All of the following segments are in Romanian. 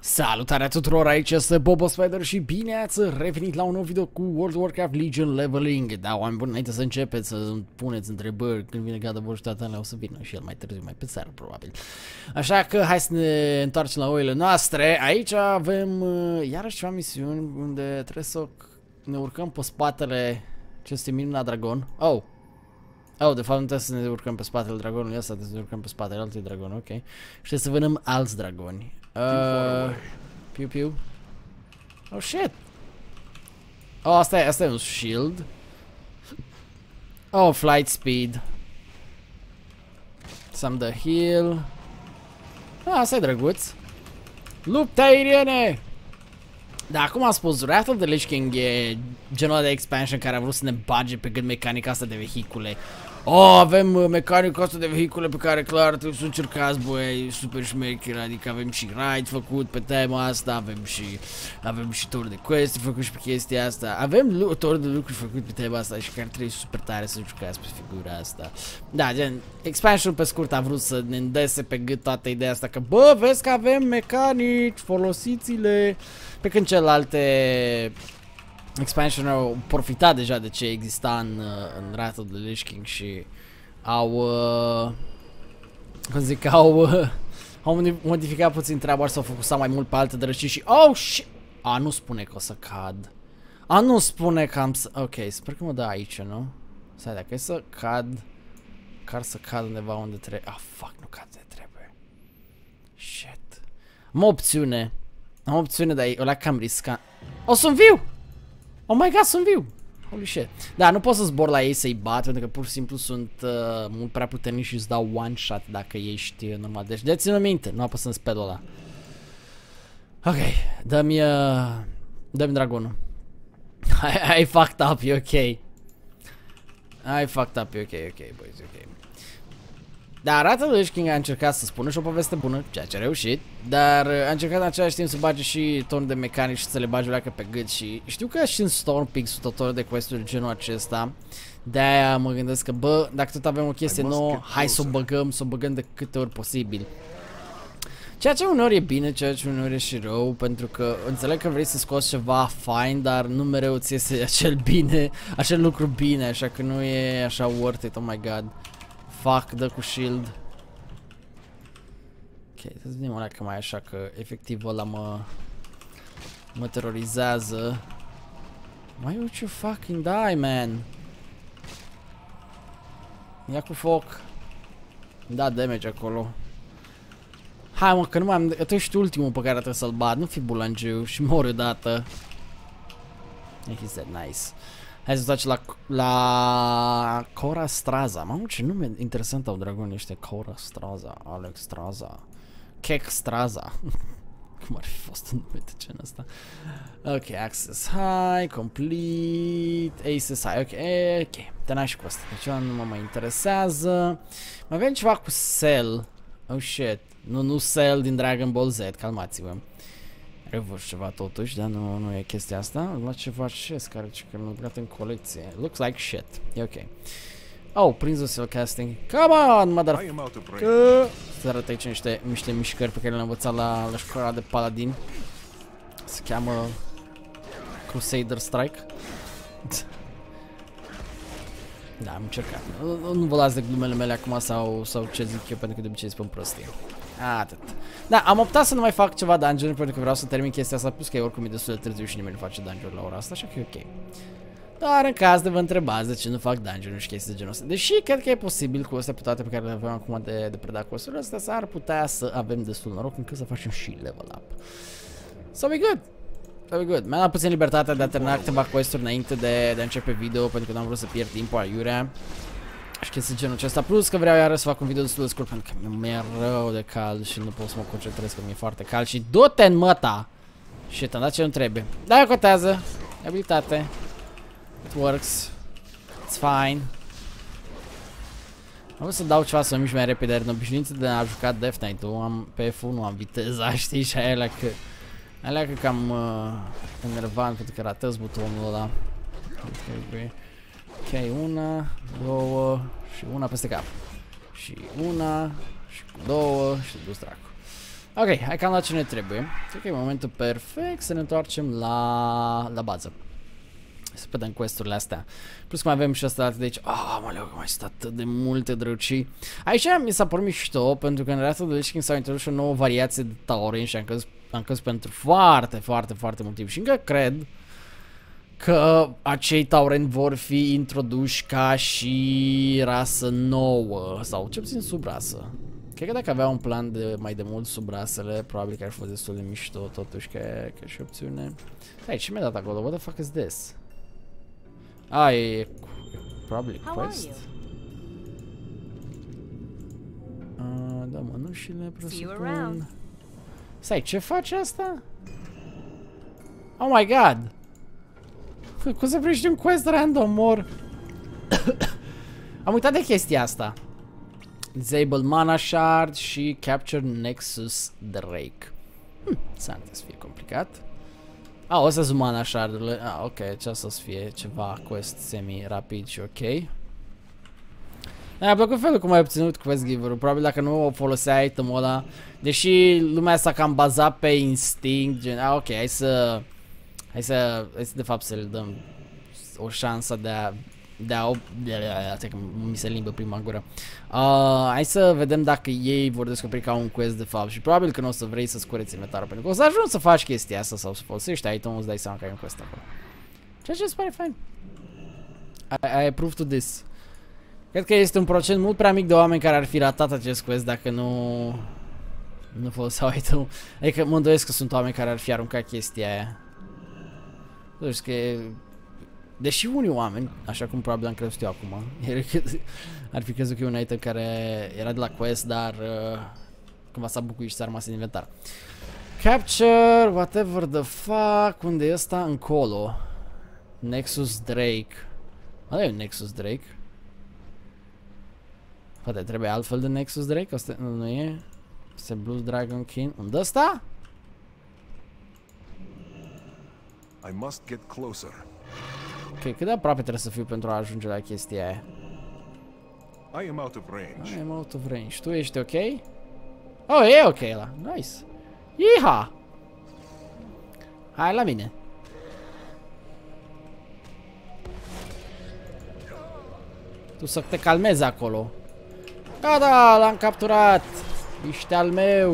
Salutare tuturor, aici este Bobo Spider și bine ați revenit la un nou video cu World of Warcraft Legion Leveling. Da, oameni buni, înainte să începeți să puneți întrebări când vine God of War și toate alea, o să vină și el mai târziu, mai pe seară probabil. Așa că hai să ne întoarcem la oile noastre. Aici avem iarăși ceva misiuni unde trebuie să ne urcăm pe spatele acestui minunat dragon. Oh, de fapt nu trebuie să ne urcăm pe spatele dragonului ăsta, trebuie să ne urcăm pe spatele altui dragon, ok. Și trebuie să vedem alți dragoni. Piu piu. Oh shit. Oh, asta e un shield. Oh, flight speed. Some the heal. Asta e drăguț. Lupta aeriene. Da, cum am spus, Wrath of the Lich King e genul de expansion care a vrut să ne bage pe gând mecanica asta de vehicule. Oh, avem mecanica asta de vehicule pe care clar trebuie să încercați, băi, super șmecher, adică avem și raid făcut pe tema asta, avem și tor de quest făcut și pe chestia asta, avem tor de lucruri făcut pe tema asta și care trebuie super tare să jucați pe figura asta. Da, gen, expansion pe scurt a vrut să ne îndese pe gât toată ideea asta că, bă, vezi că avem mecanici, folosiți-le, pe când celelalte expansion au profitat deja de ce exista în Wrath of the Lich King și au cum zic, au modificat puțin treaba, s-au focusat mai mult pe alte drăcii și oh shit! Nu spune că o să cad. Nu spune că am să... Ok, sper că mă dă aici, nu? Stai, dacă e să cad, să cad undeva unde trebuie. Fuck, nu cad unde trebuie. Shit. Am o opțiune, dar e ăla cam riscant. Sunt viu! Oh my god, sunt viu! Holy shit. Da, nu pot să zbor la ei să-i bat, pentru că pur și simplu sunt mult prea puternici și îți dau one shot dacă ești normal. Deci, de-ține minte, nu apăsăm spelul ăla. Ok, dă-mi dragonul. I fucked up, e ok. I fucked up, e ok, boys, ok. Dar Wrath of the Lich King a încercat să spună și o poveste bună, ceea ce a reușit, dar a încercat în același timp să bage și ton de mecanici și să le bage leacă pe gât și știu că și în Stormpeak sunt tot de quest-uri genul acesta, de-aia mă gândesc că, bă, dacă tot avem o chestie nouă, hai să o băgăm de câte ori posibil. Ceea ce uneori e bine, ceea ce uneori e și rău, pentru că înțeleg că vrei să scoți ceva fine, dar nu mereu ți iese acel lucru bine, așa că nu e așa worth it, oh my god. Fuck, dă cu shield. Ok, să vedem ăla că mai e așa, că efectiv ăla mă terorizează. Why would you fucking die, man? Ia cu foc. Da damage acolo. Hai mă, că nu mai am... Tu ești ultimul pe care trebuie să-l bat, nu fi bulangiu și mori odată. He said nice. Hai să facem la Cora Straza. Mamă, ce nume interesant au dragonii ăștia. Cora Straza, Alex Straza, Kek Straza. Cum ar fi fost un nume de genul ăsta? Ok, access high, complete, aces high, ok, te n-ai și cu asta. Deci nu mă mai interesează. Mai avem ceva cu Cell. Oh shit. Nu Cell din Dragon Ball Z, calmați-vă. Are văd ceva totuși, dar nu e chestia asta. Am luat ceva chest care nu băgat în colecție. Looks like shit. E ok. Oh, Prince of Cell Casting. Come on, motherfucker! Să arăt aici niște mișcări pe care le-am învățat la școala de paladin. Se cheamă Crusader Strike. Da, am încercat. Nu vă las de glumele mele acum sau ce zic eu, pentru că de obicei spun prostii. Atât. Da, am optat să nu mai fac ceva dungeon pentru că vreau să termin chestia asta, plus că e oricum e destul de târziu și nimeni nu face dungeon la ora asta, așa că e ok. Dar în caz de vă întrebați de ce nu fac dungeon și chestii de genul ăsta. Deși cred că e posibil cu astea pe toate pe care le avem acum de predat costurile astea, s-ar putea să avem destul noroc încât să facem și level up. So be good. So be good. Mi-am dat puțin libertatea de a termina câteva quest-uri înainte de a începe video, pentru că nu am vrut să pierd timpul aiurea. Și chestii genul acesta, plus că vreau iară să fac un video destul de scurt pentru că mi-e rău de cald și nu pot să mă concentrez că mi-e foarte cald și du-te în măta! Shit, am dat ce nu trebuie. Da, eu contează. Abilitate. It works. It's fine. Am vrut să dau ceva să mă mișc mai repede, dar în obișnuință de a juca Death Knight-ul, pe F1 am viteza, știi, și alea că cam enervant pentru că ratez butonul ăla. Ok, una, două și una peste cap. Și una, și două și dus dracu. Ok, hai că am luat ce ne trebuie. Cred că e momentul perfect să ne întoarcem la bază. Să vedem quest-urile astea. Plus că mai avem și asta de aici. Mă leu, că mai sunt atât de multe drăcii. Aici mi s-a părut mișto, pentru că în Wrath of the Lich King s-au introdus o nouă variație de Tauren și am căzut pentru foarte mult timp. Și încă cred că acei Tauren vor fi introduși ca și rasă nouă, sau ce puțin sub rasă. Cred că dacă avea un plan de mai de mult sub rasele, probabil că ar fi fost destul de mișto totuși ca și opțiune. Hai, ce mi-a dat acolo? What the fuck is this? E probabil quest. Da, mănușile presupun. Stai, ce face asta? Oh my god! Cum să primești un quest random, mor? Am uitat de chestia asta. Disable Mana Shard și Capture Nexus Drake. S-ar să fie complicat. Astea sunt Mana Shard-urile. Ok, ce să fie ceva quest semi-rapid și ok. Mi-a plăcut felul cum ai obținut quest giver-ul. Probabil dacă nu o foloseai item-ul ăla. Deși lumea asta cam bazat pe instinct, gen, ok, hai să de fapt să le dăm o șansă mi se limbă prima gură. Hai să vedem dacă ei vor descoperi ca un quest de fapt. Și probabil că nu o să vrei să-ți cureți inventarul, pentru că o să ajungi să faci chestia asta sau să folosești item-ul, îți dai seama că ai un quest acolo. Ceea ce îți pare fain. I approve to this. Cred că este un procent mult prea mic de oameni care ar fi ratat acest quest dacă nu foloseau item-ul. Adică mă îndoiesc că sunt oameni care ar fi aruncat chestia aia. Nu știu că... Deși unii oameni, așa cum probabil am crezut eu acum, ar fi crezut că e un item care era de la quest, dar cumva s-a bucuit și s-a rămas în inventar. Capture, whatever the fuck, unde e ăsta? Încolo. Nexus Drake. Ăla e un Nexus Drake. Poate trebuie altfel de Nexus Drake, asta nu e. Este Blue Dragon King. Unde ăsta? I must get closer. Ok, cât de aproape trebuie să fiu pentru a ajunge la chestia aia? I am out of range. I am out of range. Tu ești ok? Oh, e ok ăla. Nice. Iha! Hai la mine. Tu să te calmezi acolo. Da, l-am capturat. Ești al meu.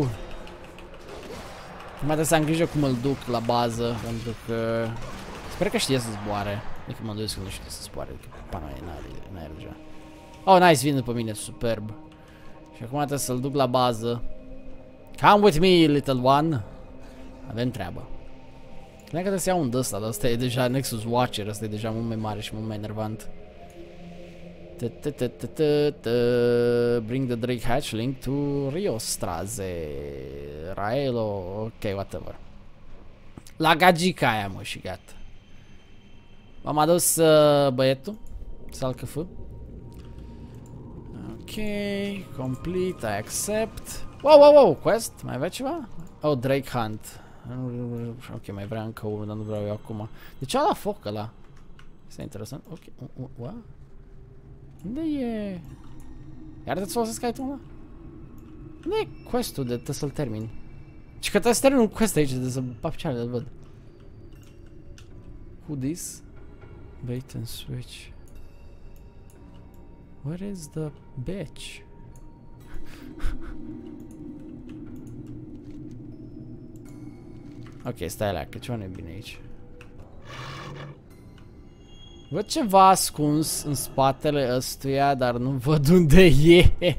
Mai trebuie să am grijă cum îl duc la bază, pentru că... Sper că știe să zboare. Adică mă îndoiesc că nu știe să zboare, adică pana e în aer deja. Oh, nice, vine după mine, superb. Și acum trebuie să-l duc la bază. Come with me, little one. Avem treabă. Cred că trebuie să iau un d-ăsta, dar ăsta e deja Nexus Watcher, ăsta e deja mult mai mare și mult mai enervant. Bring the Drake Hatchling to Riostraze. Raelo, ok, whatever. La gagica aia, mă, și gata. M-am adus băietul. Salcăfă. Ok, complete, I accept. Wow, quest? Mai avea ceva? Oh, Drake Hunt. Ok, mai vrea încă unul, dar nu vreau eu acum. De ce a dat foc ăla? Este interesant. Ok, what? Unde e? Iar trebuie să folosesc item-ul ăla? Unde e quest-ul de trebuie să-l termin? Și că trebuie să termin un quest aici, de să bap ce îl văd. Who this? Bait and switch. Where is the bitch? Ok, stai alea, că ceva nu e bine aici. Văd ceva ascuns în spatele ăstuia, dar nu văd unde e.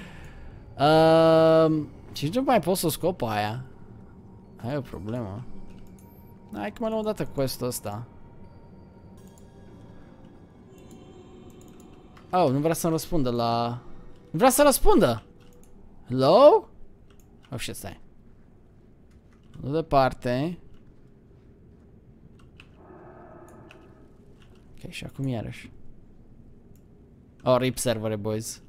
Și nu mai pot să scop aia. Ai o problemă. Hai că mă luăm o dată quest-ul ăsta. Oh, nu vrea să-mi răspundă la... Nu vrea să răspundă! Hello? Oh, shit, stai. Nu departe. Ok, și acum iarăși. Oh, rip servere, boys.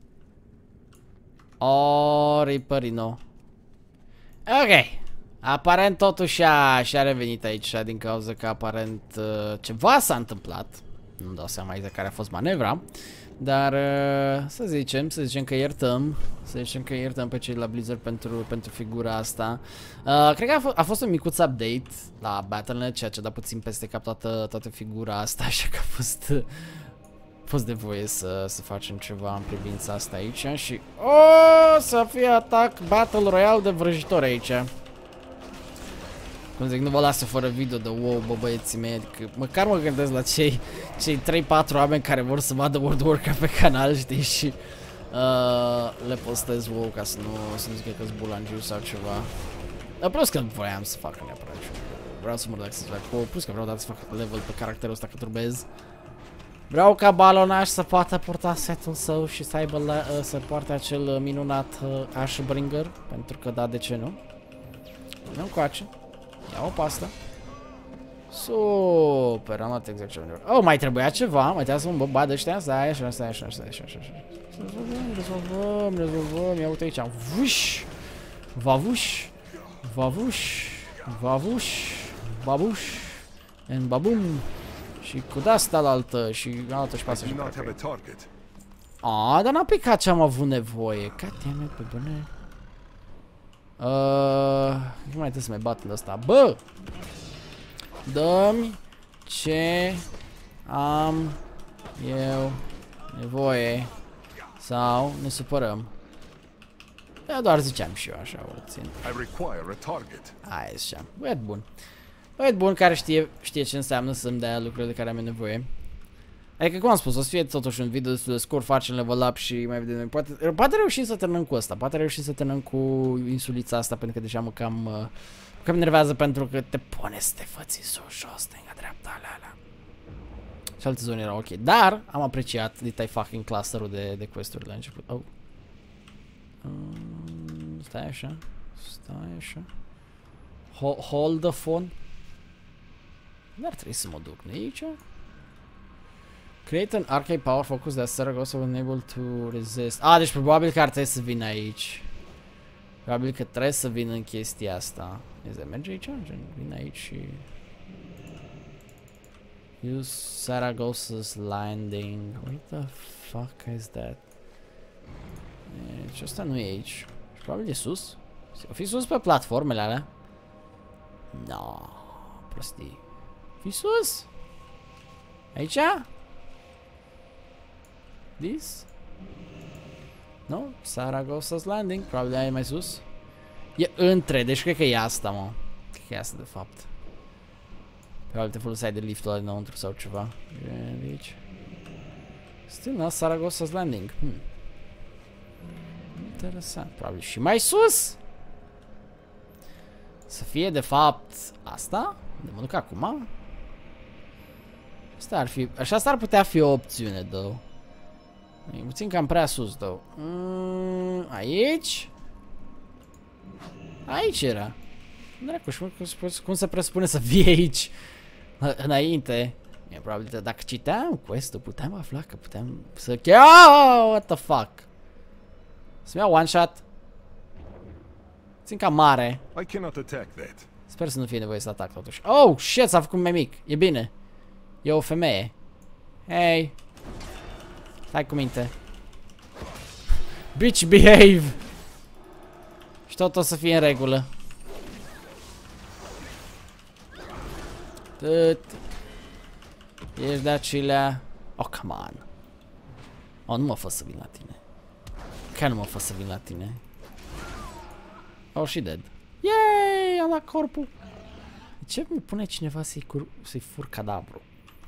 Oh, ripărino. Ok. Aparent totuși și-a revenit aici din cauza că aparent ceva s-a întâmplat. Nu-mi dau seama exact care a fost manevra. Dar să zicem că iertăm. Să zicem că iertăm pe cei la Blizzard pentru figura asta. Cred că a fost un micuț update la Battle.net, ceea ce a dat puțin peste cap toată figura asta, așa că a fost de voie să facem ceva în privința asta aici și să fie atac Battle Royale de vrăjitori aici. Cum zic, nu vă lasă fără video de wow, bă, băieții mei, adică măcar mă gândesc la cei 3-4 oameni care vor să vadă World of Warcraft pe canal, știi, și le postez wow ca să nu zic că-s bulangiu sau ceva. Dar plus că voiam să fac neapărat și vreau să mă relaxez la WoW, plus că vreau să fac level pe caracterul ăsta că turbez. Vreau ca Balonaș să poată purta setul său și să aibă să poarte acel minunat Ashbringer, pentru că da, de ce nu? Nu încoace. Ia-o pe asta. Super, am luat exact ce vreau. Oh, mai trebuia ceva, mai trebuia să mă bat de ăștia. Stai așa. Rezolvăm, ia uite aici. Vuș! Babuș. And babum. Și cu de-asta la altă și altă și pasă și dar n-a picat ce am avut nevoie. Goddammit, pe bune. Nu mai trebuie să mai bat în ăsta. Bă! Dă-mi ce am eu nevoie. Sau ne supărăm. Eu doar ziceam și eu așa, o țin. Aia ziceam. Băiat bun. Băiat bun care știe ce înseamnă să-mi dea lucrurile de care am nevoie. Adică, cum am spus, o să fie totuși un video destul de scurt, facem level up și mai vedem. Poate reușim să terminăm cu ăsta, poate reușim să terminăm cu insulița asta, pentru că deja mă cam nervează pentru că te pune să te fății sus, jos, stânga, dreapta, alea. Și alte zone erau ok, dar am apreciat dita fucking clusterul de quest-uri la început. Oh. Stai așa. Hold the phone. N-ar trebui să mă duc, nu aici? Create an arcade power focus that Saragossa will enable to resist. Deci probabil că ar trebui să vină aici. Probabil că trebuie să vină în chestia asta. Merge aici? Vine aici și... Use Saragossa's landing. What the fuck is that? Deci asta nu e aici. Și probabil e sus. O fi sus pe platformele alea? No, prostii. Fi sus? Aici? This? No? Saragossa's landing. Probabil aia e mai sus. E între, deci cred că e asta, mă. Cred că e asta, de fapt. Probabil te foloseai de liftul ăla dinăuntru sau ceva. E aici. Still not Saragossa's landing. Interesant. Probabil și mai sus. Să fie, de fapt, asta? De mă duc acum? Asta ar fi... Așa asta ar putea fi o opțiune, though. E puțin cam prea sus, though. Aici? Aici era. Dracu, cum se presupune să fie aici? Înainte. E probabil, dacă citeam quest-ul, puteam afla că puteam să... What the fuck? Să-mi iau one shot. Țin cam mare. Sper să nu fie nevoie să atac totuși. Oh, shit, s-a făcut mai mic. E bine. E o femeie. Hey. Stai cu minte. Bitch, behave. Și tot o să fie în regulă. Ești de acelea. Oh, come on. Oh, nu mă fă să vin la tine. Chiar nu mă fă să vin la tine. Oh, și dead. Yay, am luat corpul. De ce mi pune cineva să-i fur cadavru?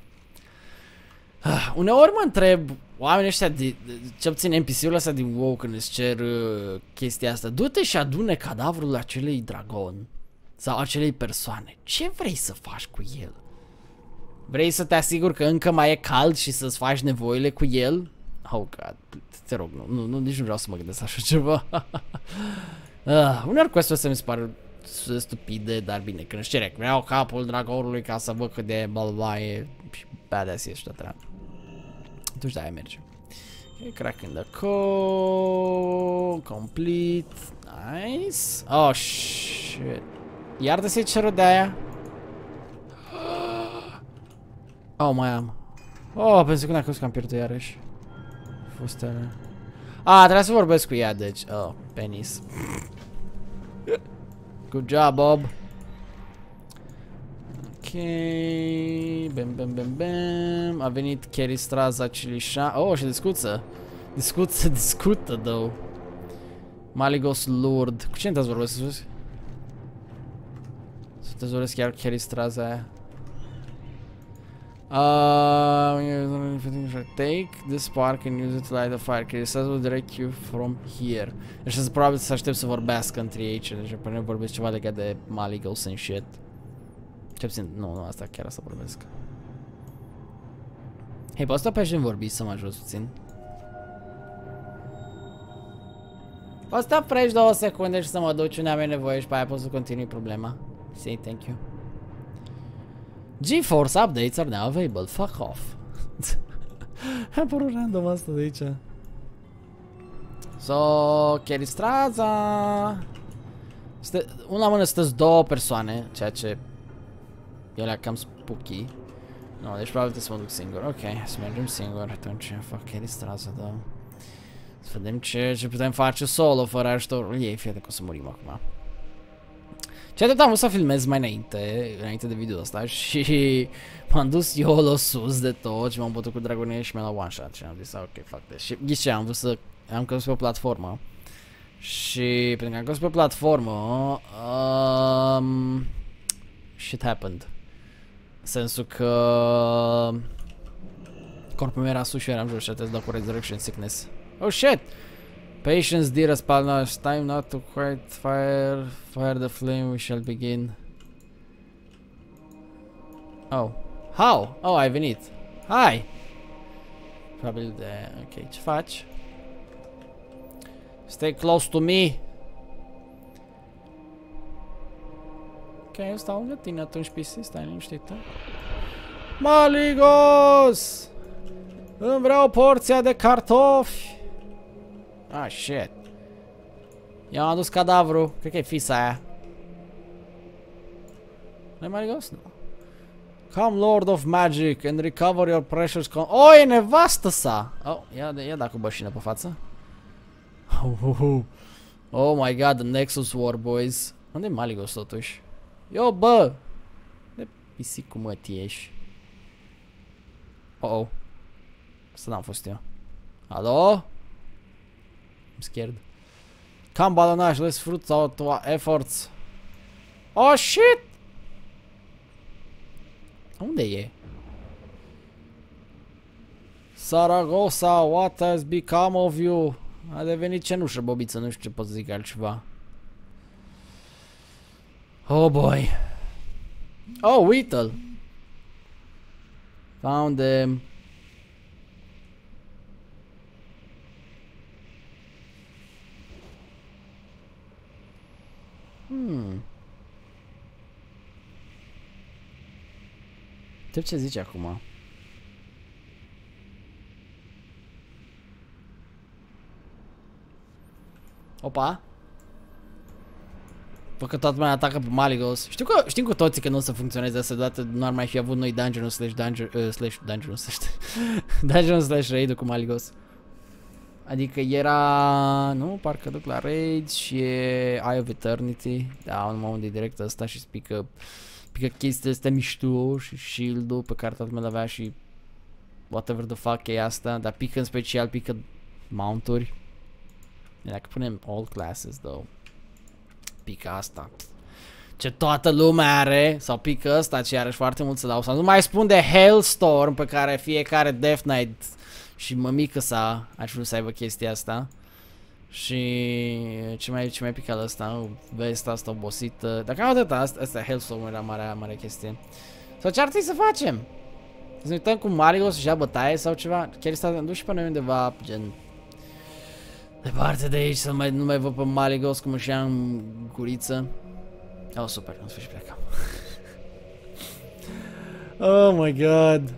Uneori mă întreb, oamenii ăștia, ce obțin NPC-ul ăsta din WoW când îți cer chestia asta. Du-te și adune cadavrul acelei dragon sau acelei persoane. Ce vrei să faci cu el? Vrei să te asiguri că încă mai e cald și să-ți faci nevoile cu el? Oh, God, te rog, nu, nici nu vreau să mă gândesc așa ceva. Uneori quest-ul ăsta mi se pare stupide, dar bine, când își cere, vreau capul dragonului ca să văd cât de balba e și badass ești tot treaba. Atunci de-aia merge. Okay, crack in the code, complete, nice. Oh, shit. Iar de se cerut de aia? Oh, mai am. Oh, pentru că n-a crezut că am pierdut iarăși. fost ele? Ah, trebuia să vorbesc cu ea, deci... Oh, penis. Good job, Bob. Ok... Bam, bam, bam, bam... A venit Kerry Straza Cilișa... Oh, și discuță! Discută, though. Maligos Lord. Cu cine te-ați vorbesc, sus? Să te vorbesc chiar Kerry Straza aia. Take this spark and use it to light a fire. Kerry Straza will direct you from here. Deci probabil să aștept să vorbească între ei. Deci până vorbesc ceva legat de Maligos and shit. Ce puțin, nu, asta chiar să vorbesc. Hei, poți sta pe aici vorbi să mă ajut puțin? Poți sta fresh 2 secunde și să mă duc unde am nevoie și pe aia pot să continui problema. Say thank you. GeForce updates are now available. Fuck off. A apărut random asta de aici. So, Kerry Straza. Una mână sunteți 2 persoane, ceea ce e la cam spooky. No, deci probabil trebuie să mă duc singur. Ok, să mergem singur. Atunci fac Kerry Straza, da. Să vedem ce putem face solo fără ajutorul ei. Fie de că o să murim acum. Ce atât am vrut să filmez mai înainte de video ăsta și m-am dus YOLO sus de tot și m-am bătut cu dragonie și mi-a luat one shot și am zis ok, fuck this. Și ghiși ce, am vrut să am căzut pe o platformă și pentru că am căzut pe o platformă shit happened. În sensul că corpul meu era sus și eram jos și atunci dau cu resurrection sickness. Oh shit! Patience, dear Spalna, it's time not to quite fire the flame, we shall begin. Oh. How? Oh, ai venit. Hi! Probabil de... Ok, ce faci? Stay close to me! Ok, eu stau lângă tine atunci, PC, stai liniștită. Maligos! Îmi vreau porția de cartofi! Ah, shit. I-am adus cadavru. Cred că e fisa aia. Nu-i Maligos? Nu. Come, Lord of Magic, and recover your precious Oh, e nevastă sa! Oh, ia da cu bășină pe față. Oh my god, the Nexus War, boys. Unde e Maligos totuși? Yo, bă! De pisic cu mătii ești. Oh. Asta n-am fost eu. Alo? I'm scared. Come, balonaj, let's fruit out our efforts. Oh, shit! Unde e? Saragossa, what has become of you? A devenit cenușă, bobiță, nu știu ce pot să zic altceva. Oh, boy. Oh, Whittle. Found them. Ce zici acum? Opa! Văd că toată lumea atacă pe Maligos. Știm cu toții că nu o să funcționeze asta deodată, nu ar mai fi avut noi dungeon slash raid cu Maligos. Adică era... Nu, parcă duc la raid și e Eye of Eternity. Da, numai unde e direct ăsta și pică chestiile astea mișto și shield-ul pe care toată lumea l-avea și whatever the fuck e asta. Dar pică în special, pică mount-uri. Dacă punem all classes, though. Pică asta. Ce toată lumea are, sau pică ăsta ce are și foarte mult să dau. Sau nu mai spun de Hailstorm pe care fiecare Death Knight și mămică sa aș vrea să aibă chestia asta. Și ce mai pică la ăsta, vesta asta obosită. Dacă am atât, asta Hailstorm era mare chestie. Sau ce ar trebui să facem? Să ne uităm cu Maligos și ia bătaie sau ceva? Chiar s-a dus și pe noi undeva, gen... Departe de aici, să nu mai văd pe Maligos cum își ia în guriță. Oh, super, în sfârșit plecam. Oh my god.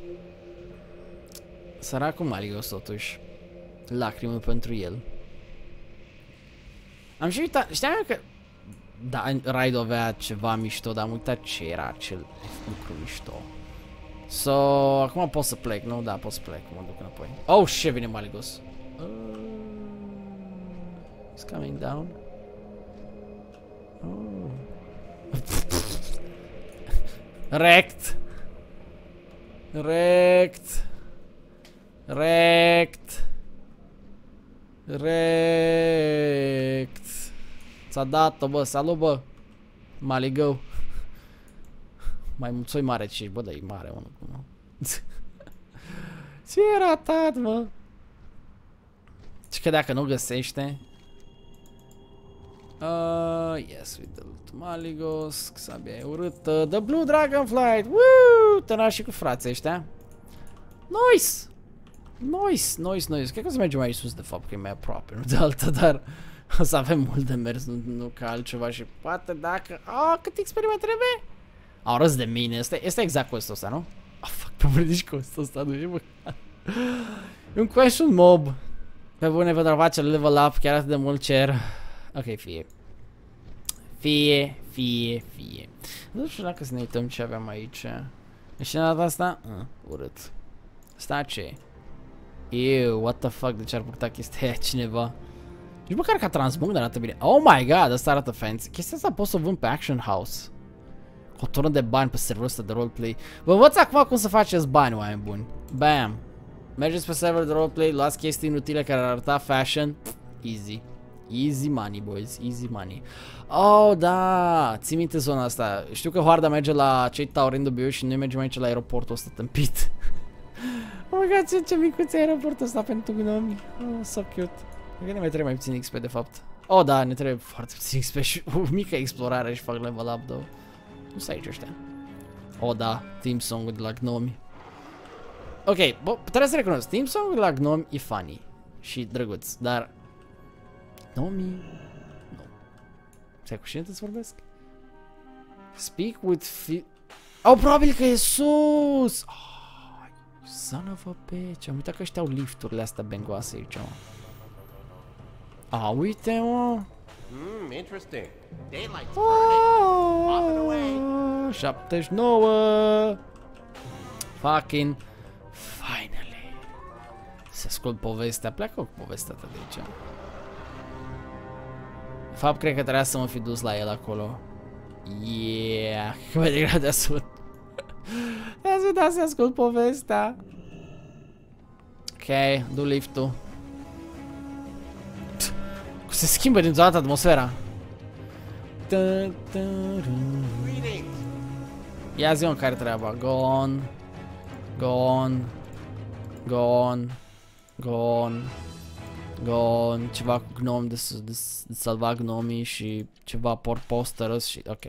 Săracul Maligos totuși. Lacrimă pentru el. Am și uitat, știam eu că... Da, Raid avea ceva mișto, dar am uitat ce era acel lucru mișto. So, acum pot să plec, nu? Da, pot să plec, mă duc înapoi. Oh, shit, vine Malygos. He's coming down. Oh. Rect. Rect. Rect. Rect. Ți-a dat-o, bă, salut, bă. Malygo. Mai mulțoi mare ce ești, bă, dar e mare, unul cu mă. Ce-i ratat, mă? Și că dacă nu găsește... yes, with the Malygos, sabia e urâtă. The Blue Dragonflight, woo! Te naști și cu frații ăștia. Nice! Nice, nice, nice. Cred că o să mergem mai sus, de fapt, că e mai aproape, nu de alta, dar... O să avem mult de mers, nu ca altceva și poate dacă... cât experiment trebuie? Au râs de mine, este exact costul ăsta, nu? Fuck, pe bune, nici costul ăsta nu e, bă. E un question mob. Pe bune, pentru a face level up, chiar atât de mult cer. Ok, fie. Fie. Nu știu dacă să ne uităm ce aveam aici. E și data asta? Urât. Asta ce? Ew, what the fuck, de ce ar purta chestia aia cineva? Nici măcar ca transmog arată bine. Oh my god, asta arată fancy. Chestia asta pot să o vând pe Action House. Cu o tonă de bani pe serverul ăsta de roleplay. Vă învăț acum cum să faceți bani, oameni buni. Bam. Mergeți pe server de roleplay, luați chestii inutile care ar arăta fashion. Easy. Easy money, boys. Easy money. Oh, da. Ții minte zona asta. Știu că Hoarda merge la cei taurini dubioși și noi mergem aici la aeroportul ăsta tâmpit. Oh my god, ce micuț e aeroportul ăsta pentru gnomi. Oh, so cute. Cred că ne mai trebuie mai puțin XP de fapt. Oh, da, ne trebuie foarte puțin XP și o mică explorare și fac level up, though. Nu stai aici ăștia. Oh, da, team song-ul de la gnomi. Ok, bă, trebuie să recunosc, team song-ul de la gnomi e funny și drăguț, dar gnomii, nu. Stai, cu cine să vorbesc? Speak with oh, probabil că e sus! Oh, son of a bitch, am uitat că ăștia au lifturile astea bengoase aici, mă. Uite, mă! Interesting. Daylight's burning. Off and away. 79. Fucking finally. Să ascult povestea. Pleacă cu povestea ta de aici. De fapt, cred că trebuia să mă fi dus la el acolo. Yeah. Că mai degrabă de ascult. De-aia să ascult povestea. Ok, du liftul. Se schimbă din toată atmosfera. Ia zi-o în care treaba. Gone. Gone. Gone. Gone. Gone. Ceva cu gnom de salva gnomii și ceva porposterous și... ok.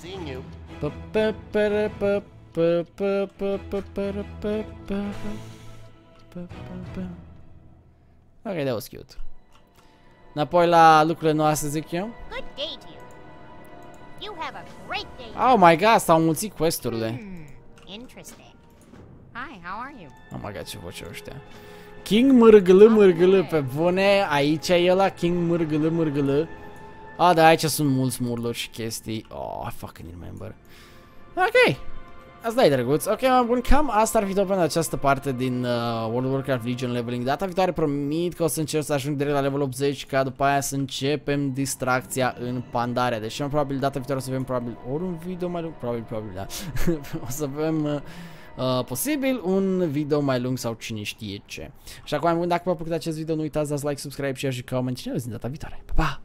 Ok, that was cute. Înapoi la lucrurile noastre, zic eu. Oh my god, s-au mulțit quest-urile. Interesting. Hi, how are you? Oh my god, ce voce ăștia. King mârgâlă, pe bune, aici e ăla, King mârgâlă. Da, aici sunt mulți murluri și chestii. Oh, I fucking remember. Ok. Asta e drăguț. Ok, bun, cam asta ar fi tot pentru această parte din World of Warcraft Legion Leveling. Data viitoare promit că o să încerc să ajung direct la level 80 ca după aia să începem distracția în Pandaria. Deci probabil data viitoare o să avem probabil ori un video mai lung, probabil da. O să avem posibil un video mai lung sau cine știe ce. Și acum, dacă v-a plăcut acest video, nu uitați să dați like, subscribe, share și comment. Și ne văzim data viitoare. Pa, pa!